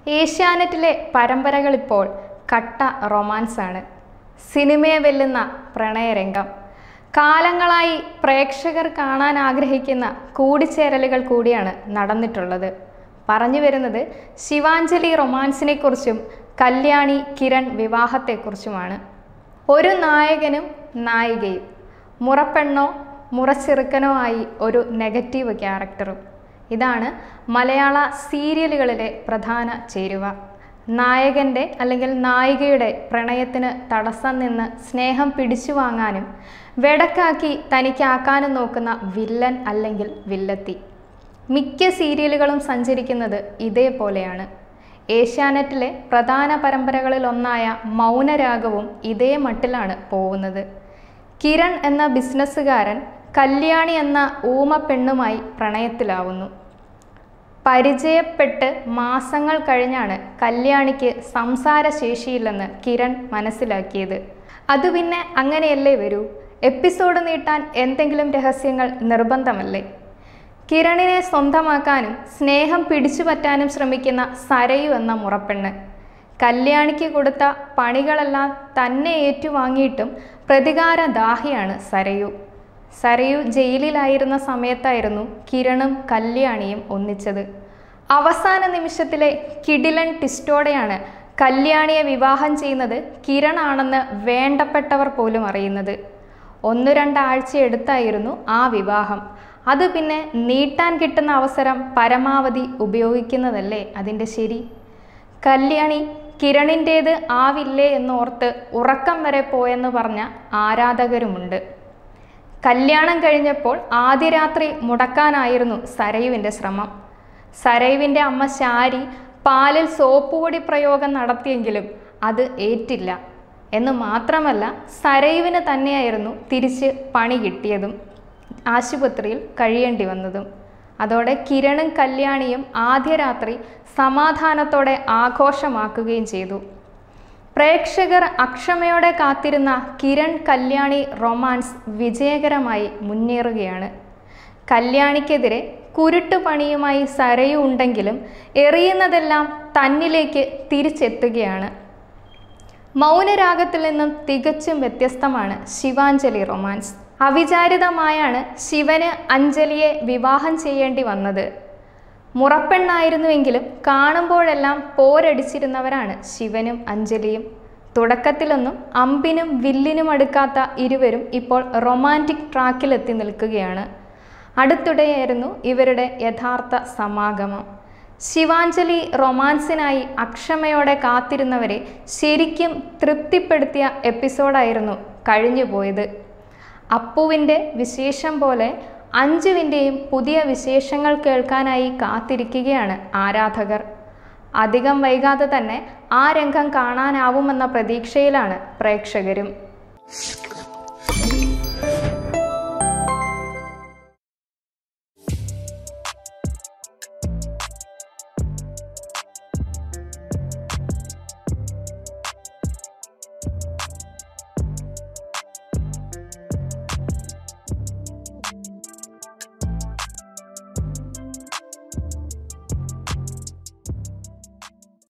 ഏഷ്യാനെറ്റിലെ പരമ്പരകൾ ഇപ്പോൾ കട്ട റൊമാൻസാണ്. സിനിമയെ വെല്ലുന്ന പ്രണയരംഗം. കാലങ്ങളായി പ്രേക്ഷകർ കാണാൻ ആഗ്രഹിക്കുന്ന കൂടിച്ചേരലുകൾ കൂടിയാണ് നടന്നിട്ടുള്ളത്. പറഞ്ഞു വരുന്നത് ശിവാഞ്ജലി റൊമാൻസിനെക്കുറിച്ചും കല്യാണി കിരൺ വിവാഹത്തെക്കുറിച്ചുമാണ്. ഒരു നായകനും നായികയും, മുറപ്പെണ്ണോ മുറച്ചെറുക്കനോ ആയി ഒരു നെഗറ്റീവ് ക്യാരക്ടറും. ഇതാണ് മലയാള സീരിയലുകളിലെ പ്രധാന ചേരുവ. നായകൻ്റെ അല്ലെങ്കിൽ നായികയുടെ പ്രണയത്തിന് തടസ്സം നിന്ന് സ്നേഹം പിടിച്ചു വാങ്ങാനും വെടക്കാക്കി തനിക്കാക്കാനും നോക്കുന്ന വില്ലൻ അല്ലെങ്കിൽ വില്ലത്തി. മിക്ക സീരിയലുകളും സഞ്ചരിക്കുന്നത് ഇതേപോലെയാണ്. ഏഷ്യാനെറ്റിലെ പ്രധാന പരമ്പരകളിലൊന്നായ മൗനരാഗവും ഇതേ മട്ടിലാണ് പോകുന്നത്. കിരൺ എന്ന ബിസിനസ്സുകാരൻ കല്യാണി എന്ന ഊമ പെണ്ണുമായി പ്രണയത്തിലാവുന്നു. പരിചയപ്പെട്ട് മാസങ്ങൾ കഴിഞ്ഞാണ് കല്യാണിക്ക് സംസാരശേഷിയില്ലെന്ന് കിരൺ മനസ്സിലാക്കിയത്. അത് പിന്നെ അങ്ങനെയല്ലേ വരൂ. എപ്പിസോഡ് നീട്ടാൻ എന്തെങ്കിലും രഹസ്യങ്ങൾ നിർബന്ധമല്ലേ? കിരണിനെ സ്വന്തമാക്കാനും സ്നേഹം പിടിച്ചു പറ്റാനും ശ്രമിക്കുന്ന സരയു എന്ന മുറപ്പെണ്ണ്. കല്യാണിക്ക് കൊടുത്ത പണികളെല്ലാം തന്നെ ഏറ്റുവാങ്ങിയിട്ടും പ്രതികാരദാഹിയാണ് സരയു. സരയു ജയിലിലായിരുന്ന സമയത്തായിരുന്നു കിരണും കല്യാണിയും ഒന്നിച്ചത്. അവസാന നിമിഷത്തിലെ കിടിലൻ ട്വിസ്റ്റോടെയാണ് കല്യാണിയെ വിവാഹം ചെയ്യുന്നത് കിരണാണെന്ന് വേണ്ടപ്പെട്ടവർ പോലും അറിയുന്നത്. 1-2 ആഴ്ച എടുത്തായിരുന്നു ആ വിവാഹം. അത് പിന്നെ നീട്ടാൻ കിട്ടുന്ന അവസരം പരമാവധി ഉപയോഗിക്കുന്നതല്ലേ അതിൻ്റെ ശരി. കല്യാണി കിരണിൻ്റേത് ആവില്ലേ എന്നോർത്ത് ഉറക്കം വരെ പോയെന്ന് പറഞ്ഞ ആരാധകരുമുണ്ട്. കല്യാണം കഴിഞ്ഞപ്പോൾ ആദ്യ രാത്രി മുടക്കാനായിരുന്നു സരയുവിൻ്റെ ശ്രമം. സരയുവിൻ്റെ അമ്മ ശാരി പാലിൽ സോപ്പുപൊടി പ്രയോഗം നടത്തിയെങ്കിലും അത് ഏറ്റില്ല. എന്ന് മാത്രമല്ല, സരയുവിന് തന്നെയായിരുന്നു തിരിച്ച് പണി കിട്ടിയതും ആശുപത്രിയിൽ കഴിയേണ്ടി വന്നതും. അതോടെ കിരണും കല്യാണിയും ആദ്യ രാത്രി സമാധാനത്തോടെ ആഘോഷമാക്കുകയും ചെയ്തു. പ്രേക്ഷകർ അക്ഷമയോടെ കാത്തിരുന്ന കിരൺ കല്യാണി റൊമാൻസ് വിജയകരമായി മുന്നേറുകയാണ്. കല്യാണിക്കെതിരെ കുരുട്ടുപണിയുമായി സരയു ഉണ്ടെങ്കിലും എറിയുന്നതെല്ലാം തന്നിലേക്ക് തിരിച്ചെത്തുകയാണ്. മൗനരാഗത്തിൽ നിന്നും തികച്ചും വ്യത്യസ്തമാണ് ശിവാഞ്ജലി റൊമാൻസ്. അവിചാരിതമായാണ് ശിവന് അഞ്ജലിയെ വിവാഹം ചെയ്യേണ്ടി വന്നത്. മുറപ്പെണ്ണായിരുന്നുവെങ്കിലും കാണുമ്പോഴെല്ലാം പോരടിച്ചിരുന്നവരാണ് ശിവനും അഞ്ജലിയും. തുടക്കത്തിലൊന്നും അമ്പിനും വില്ലിനും അടുക്കാത്ത ഇരുവരും ഇപ്പോൾ റൊമാൻറ്റിക് ട്രാക്കിലെത്തി നിൽക്കുകയാണ്. അടുത്തിടെയായിരുന്നു ഇവരുടെ യഥാർത്ഥ സമാഗമം. ശിവാഞ്ജലി റൊമാൻസിനായി അക്ഷമയോടെ കാത്തിരുന്നവരെ ശരിക്കും തൃപ്തിപ്പെടുത്തിയ എപ്പിസോഡായിരുന്നു കഴിഞ്ഞുപോയത്. അപ്പുവിൻ്റെ വിശേഷം പോലെ അഞ്ജുവിൻ്റെയും പുതിയ വിശേഷങ്ങൾ കേൾക്കാനായി കാത്തിരിക്കുകയാണ് ആരാധകർ. അധികം വൈകാതെ തന്നെ ആ രംഗം കാണാനാവുമെന്ന പ്രതീക്ഷയിലാണ് പ്രേക്ഷകരും.